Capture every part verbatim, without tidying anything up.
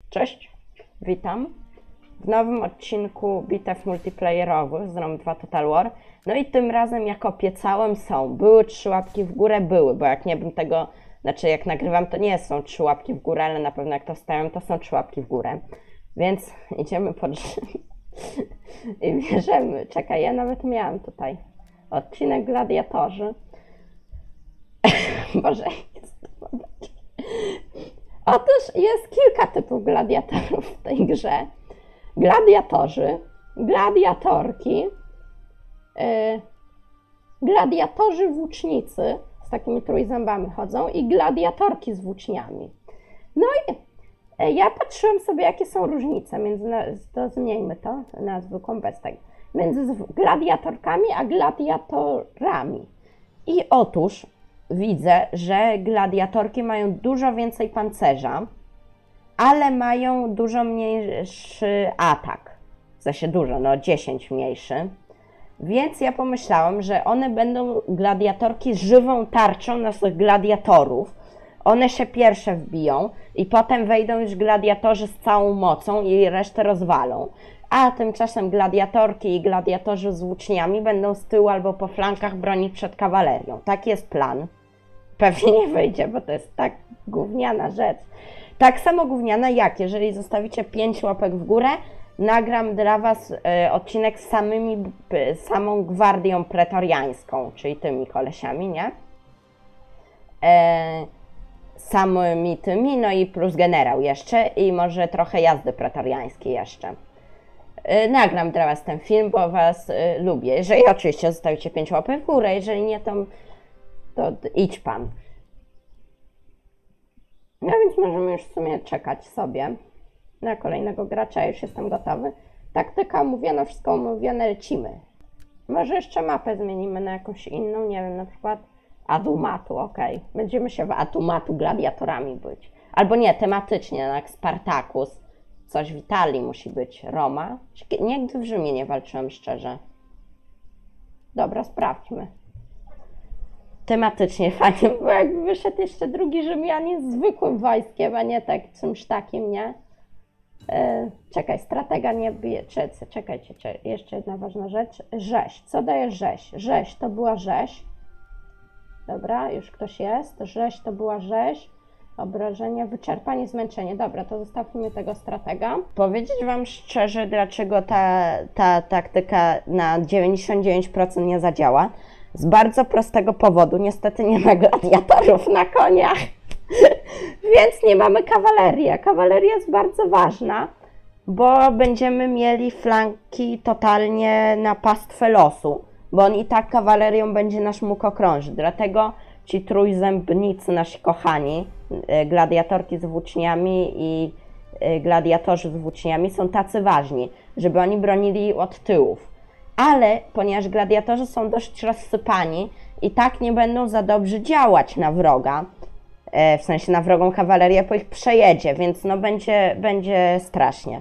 Cześć, witam w nowym odcinku bitew multiplayerowych z ROM dwa Total War. No i tym razem, jak obiecałem, są. Były trzy łapki w górę, były, bo jak nie bym tego, znaczy jak nagrywam, to nie są trzy łapki w górę, ale na pewno jak to wstawiam, to są trzy łapki w górę. Więc idziemy pod i bierzemy. Czekaj, ja nawet miałam tutaj odcinek Gladiatorzy. Boże, jest to Otóż jest kilka typów gladiatorów w tej grze. Gladiatorzy, gladiatorki, yy, gladiatorzy włócznicy z takimi trójzębami chodzą i gladiatorki z włóczniami. No i yy, ja patrzyłam sobie, jakie są różnice między, to zmieńmy to na zwykłą bez tego, między gladiatorkami a gladiatorami. I otóż widzę, że gladiatorki mają dużo więcej pancerza, ale mają dużo mniejszy atak. W sensie dużo, no dziesięć mniejszy. Więc ja pomyślałam, że one będą gladiatorki żywą tarczą naszych gladiatorów. One się pierwsze wbiją i potem wejdą już gladiatorzy z całą mocą i resztę rozwalą. A tymczasem gladiatorki i gladiatorzy z włóczniami będą z tyłu albo po flankach bronić przed kawalerią. Taki jest plan. Pewnie nie wyjdzie, bo to jest tak gówniana rzecz. Tak samo gówniana jak, jeżeli zostawicie pięć łapek w górę, nagram dla was y, odcinek z samymi, y, samą gwardią pretoriańską, czyli tymi kolesiami, nie? E, samymi tymi, no i plus generał jeszcze i może trochę jazdy pretoriańskiej jeszcze. Y, nagram dla was ten film, bo was y, lubię. Jeżeli oczywiście zostawicie pięć łapek w górę, jeżeli nie, to to idź pan. No więc możemy już w sumie czekać sobie na kolejnego gracza, już jestem gotowy. Taktyka omówiona, wszystko omówione, lecimy. Może jeszcze mapę zmienimy na jakąś inną, nie wiem, na przykład Adumatu, ok. Będziemy się w Adumatu gladiatorami być. Albo nie, tematycznie, jak Spartacus. Coś w Italii musi być, Roma. Nigdy w Rzymie nie walczyłem szczerze. Dobra, sprawdźmy. Tematycznie fajnie, bo jakby wyszedł jeszcze drugi Rzymianin z zwykłym wojskiem, a nie tak czymś takim, nie? Yy, czekaj, stratega nie bije, czekajcie, czekajcie, czekajcie, jeszcze jedna ważna rzecz. Rzeź, co daje rzeź? Rzeź to była rzeź. Dobra, już ktoś jest. Rzeź to była rzeź. Obrażenia, wyczerpanie, zmęczenie. Dobra, to zostawmy tego stratega. Powiedzieć wam szczerze, dlaczego ta, ta taktyka na dziewięćdziesiąt dziewięć procent nie zadziała. Z bardzo prostego powodu, niestety nie ma gladiatorów na koniach, więc nie mamy kawalerii. A kawaleria jest bardzo ważna, bo będziemy mieli flanki totalnie na pastwę losu, bo on i tak kawalerią będzie nas mógł okrążyć. Dlatego ci trójzębnicy, nasi kochani, gladiatorki z włóczniami i gladiatorzy z włóczniami są tacy ważni, żeby oni bronili od tyłów. Ale ponieważ gladiatorzy są dość rozsypani i tak nie będą za dobrze działać na wroga, w sensie na wrogą kawalerię, bo ich przejedzie, więc no będzie, będzie strasznie.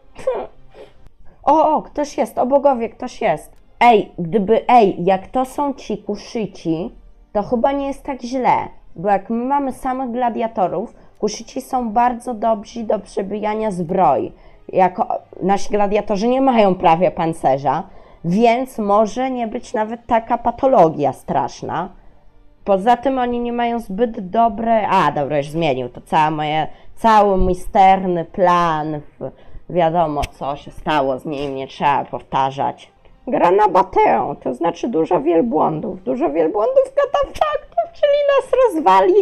O, o, ktoś jest, o bogowie, ktoś jest. Ej, gdyby, ej, jak to są ci kuszyci, to chyba nie jest tak źle, bo jak my mamy samych gladiatorów, kuszyci są bardzo dobrzy do przebijania zbroi. Jako nasi gladiatorzy nie mają prawie pancerza, więc może nie być nawet taka patologia straszna. Poza tym oni nie mają zbyt dobre... A, dobra, już zmienił to całe moje, cały mój sterny plan. Wiadomo, co się stało z nim, nie trzeba powtarzać. Gra na batę, to znaczy dużo wielbłądów. Dużo wielbłądów katafaktów, czyli nas rozwali.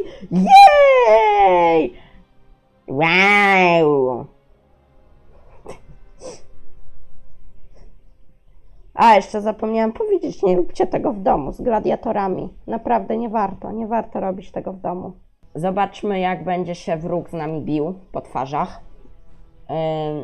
Jej! Wow! A, jeszcze zapomniałam powiedzieć, nie róbcie tego w domu z gladiatorami. Naprawdę nie warto, nie warto robić tego w domu. Zobaczmy, jak będzie się wróg z nami bił po twarzach. Yy...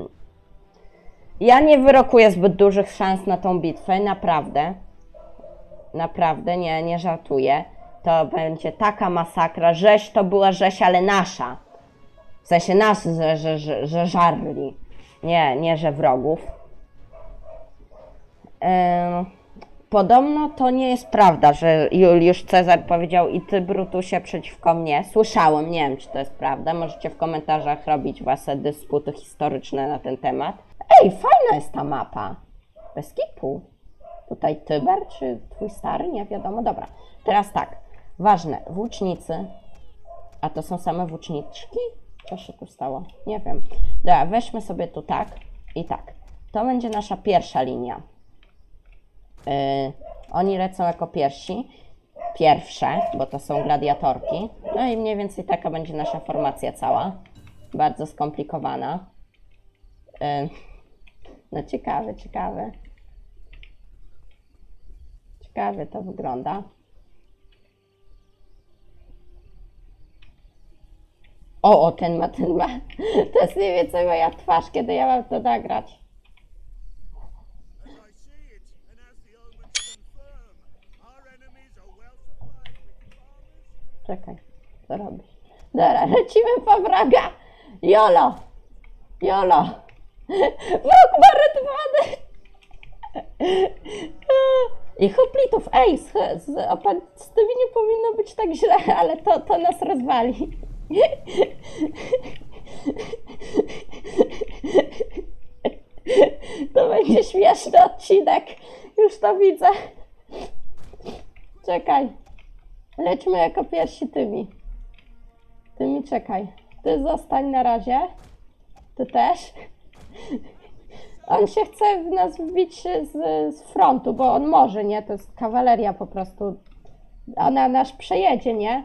Ja nie wyrokuję zbyt dużych szans na tą bitwę, naprawdę. Naprawdę, nie, nie żartuję. To będzie taka masakra. Rzeź to była rzeź, ale nasza. W sensie nas, że, że, że, że żarli. Nie, nie, że wrogów. Podobno to nie jest prawda, że Juliusz Cezar powiedział i ty, Brutusie, przeciwko mnie. Słyszałem, nie wiem, czy to jest prawda. Możecie w komentarzach robić wasze dysputy historyczne na ten temat. Ej, fajna jest ta mapa. Bez kitu. Tutaj Tyber, czy twój stary? Nie wiadomo. Dobra, teraz tak. Ważne, włócznicy. A to są same włóczniczki? Co się tu stało? Nie wiem. Dobra, weźmy sobie tu tak i tak. To będzie nasza pierwsza linia. Yy, oni lecą jako pierwsi, pierwsze, bo to są gladiatorki. No i mniej więcej taka będzie nasza formacja cała. Bardzo skomplikowana. Yy, no ciekawe, ciekawe. Ciekawie to wygląda. O, o, ten ma, ten ma. To jest mniej więcej moja twarz, kiedy ja mam to nagrać. Czekaj, co robisz? Dobra, lecimy po wroga. Jolo! Jolo! Wróg marytowany! I hoplitów, ej, z, z, z tymi nie powinno być tak źle, ale to, to nas rozwali. To będzie śmieszny odcinek, już to widzę. Czekaj. Lećmy jako pierwsi tymi. Tymi czekaj. Ty zostań na razie. Ty też. On się chce w nas wbić z, z frontu, bo on może, nie? To jest kawaleria po prostu. Ona nasz przejedzie, nie?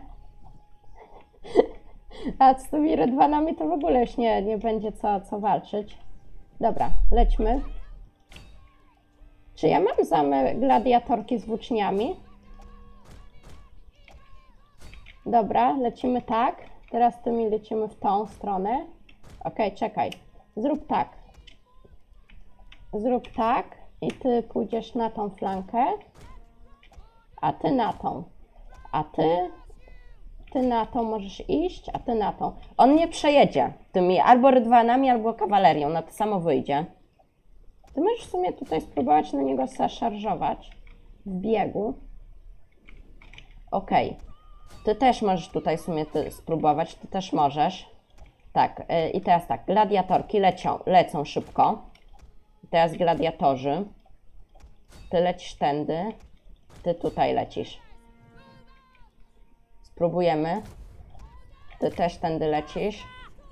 A z tymi rydwanami to w ogóle już nie, nie będzie co, co walczyć. Dobra, lećmy. Czy ja mam zamy gladiatorki z włóczniami? Dobra, lecimy tak. Teraz tymi lecimy w tą stronę. Ok, czekaj. Zrób tak. Zrób tak i ty pójdziesz na tą flankę, a ty na tą. A ty, ty na tą możesz iść, a ty na tą. On nie przejedzie tymi albo rydwanami, albo kawalerią. Na to samo wyjdzie. Ty możesz w sumie tutaj spróbować na niego zaszarżować w biegu. Ok. Ty też możesz tutaj w sumie ty spróbować, ty też możesz. Tak, yy, i teraz tak, gladiatorki lecią, lecą szybko. Teraz gladiatorzy. Ty lecisz tędy, ty tutaj lecisz. Spróbujemy. Ty też tędy lecisz.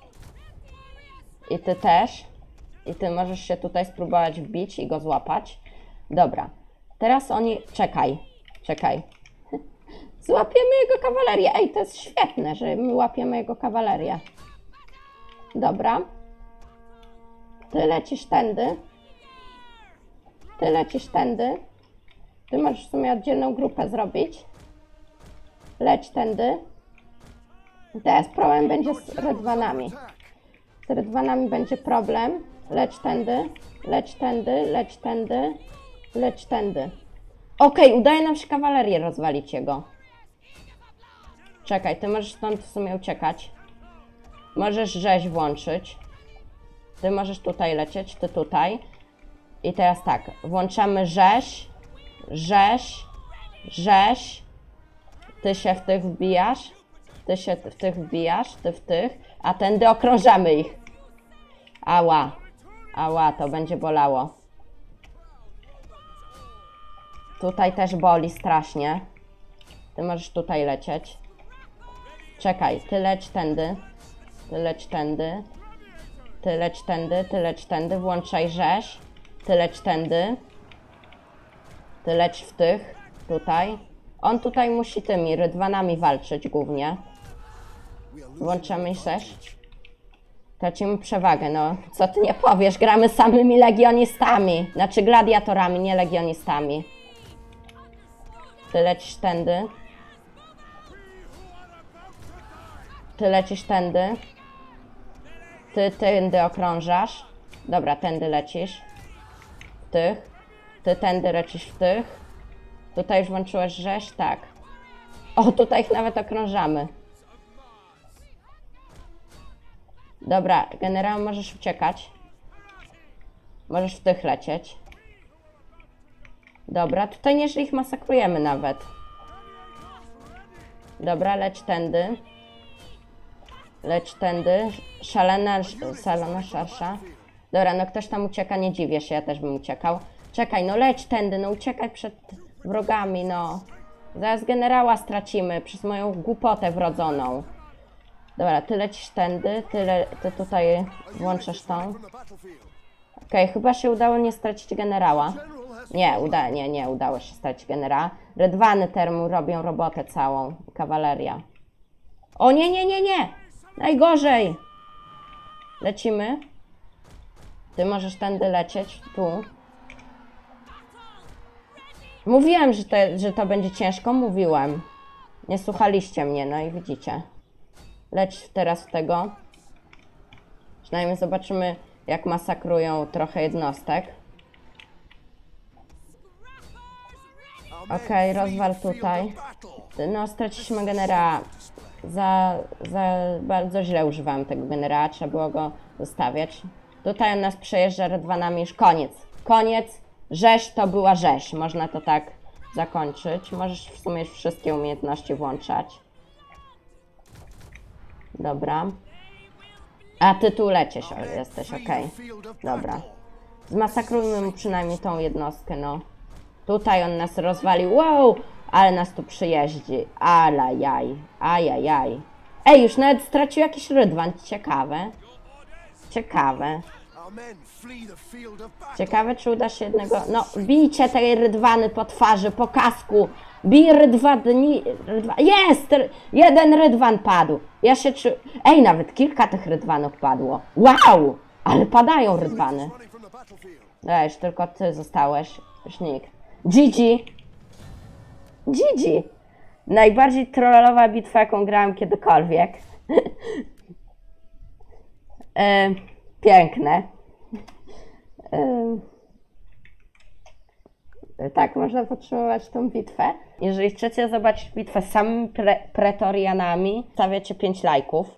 I ty też. I ty możesz się tutaj spróbować wbić i go złapać. Dobra, teraz oni... Czekaj, czekaj. Złapiemy jego kawalerię. Ej, to jest świetne, że my łapiemy jego kawalerię. Dobra. Ty lecisz tędy. Ty lecisz tędy. Ty możesz w sumie oddzielną grupę zrobić. Leć tędy. Teraz problem będzie z rydwanami. Z rydwanami będzie problem. Leć tędy. Leć tędy. Leć tędy. Leć tędy. Okej, udaje nam się kawalerię rozwalić jego. Czekaj, ty możesz stąd w sumie uciekać. Możesz rzeź włączyć. Ty możesz tutaj lecieć, ty tutaj. I teraz tak, włączamy rzeź, rzeź, rzeź. Ty się w tych wbijasz, ty się w tych wbijasz, ty w tych, a tędy okrążamy ich. Ała, ała, to będzie bolało. Tutaj też boli strasznie. Ty możesz tutaj lecieć. Czekaj, ty leć tędy, ty leć tędy, ty leć tędy, ty leć tędy, włączaj rzeź, ty leć tędy, ty leć w tych, tutaj. On tutaj musi tymi rydwanami walczyć głównie. Włączamy rzeź. Tracimy przewagę, no co ty nie powiesz, gramy samymi legionistami, znaczy gladiatorami, nie legionistami. Ty lecisz tędy. Ty lecisz tędy. Ty tędy okrążasz. Dobra, tędy lecisz. W tych. Ty tędy lecisz w tych. Tutaj już włączyłeś rzeź? Tak. O, tutaj ich nawet okrążamy. Dobra, generał, możesz uciekać. Możesz w tych lecieć. Dobra, tutaj nieźle ich masakrujemy nawet. Dobra, leć tędy. Leć tędy. Szalena, szalona szarsza. Dobra, no ktoś tam ucieka, nie dziwię się, ja też bym uciekał. Czekaj, no leć tędy, no uciekaj przed wrogami, no. Zaraz generała stracimy przez moją głupotę wrodzoną. Dobra, ty lecisz tędy, ty, le, ty tutaj włączasz tą. Okej, okay, chyba się udało nie stracić generała. Nie, uda, nie, nie udało się stracić generała. Redwany termu robią robotę całą, kawaleria. O nie, nie, nie, nie! Najgorzej! Lecimy. Ty możesz tędy lecieć, tu. Mówiłem, że to, że to będzie ciężko, mówiłem. Nie słuchaliście mnie, no i widzicie. Leć teraz w tego. Przynajmniej zobaczymy, jak masakrują trochę jednostek. Okej, okay, rozwal tutaj. No, straciliśmy generała. Za, za bardzo źle używałem tego generała, trzeba było go zostawiać. Tutaj on nas przejeżdża redwanami, już koniec. Koniec. Rzeź to była rzeź. Można to tak zakończyć. Możesz w sumie wszystkie umiejętności włączać. Dobra. A ty tu lecisz, o, jesteś, okej. Okay. Dobra. Zmasakrujmy mu przynajmniej tą jednostkę, no. Tutaj on nas rozwalił. Wow! Ale nas tu przyjeździ. Alajaj. Ajajaj. Ej, już nawet stracił jakiś rydwan. Ciekawe. Ciekawe. Ciekawe, czy uda się jednego... No, bijcie te rydwany po twarzy, po kasku. Bij rydwani... Rydwa... Jest! Jeden rydwan padł. Ja się czy... Ej, nawet kilka tych rydwanów padło. Wow! Ale padają rydwany. Weź, tylko ty zostałeś. Już nikt. G G. G G. Najbardziej trollowa bitwa, jaką grałem kiedykolwiek. e, piękne. E, tak, można podtrzymywać tą bitwę. Jeżeli chcecie zobaczyć bitwę z samymi pre pretorianami, stawiacie pięć lajków.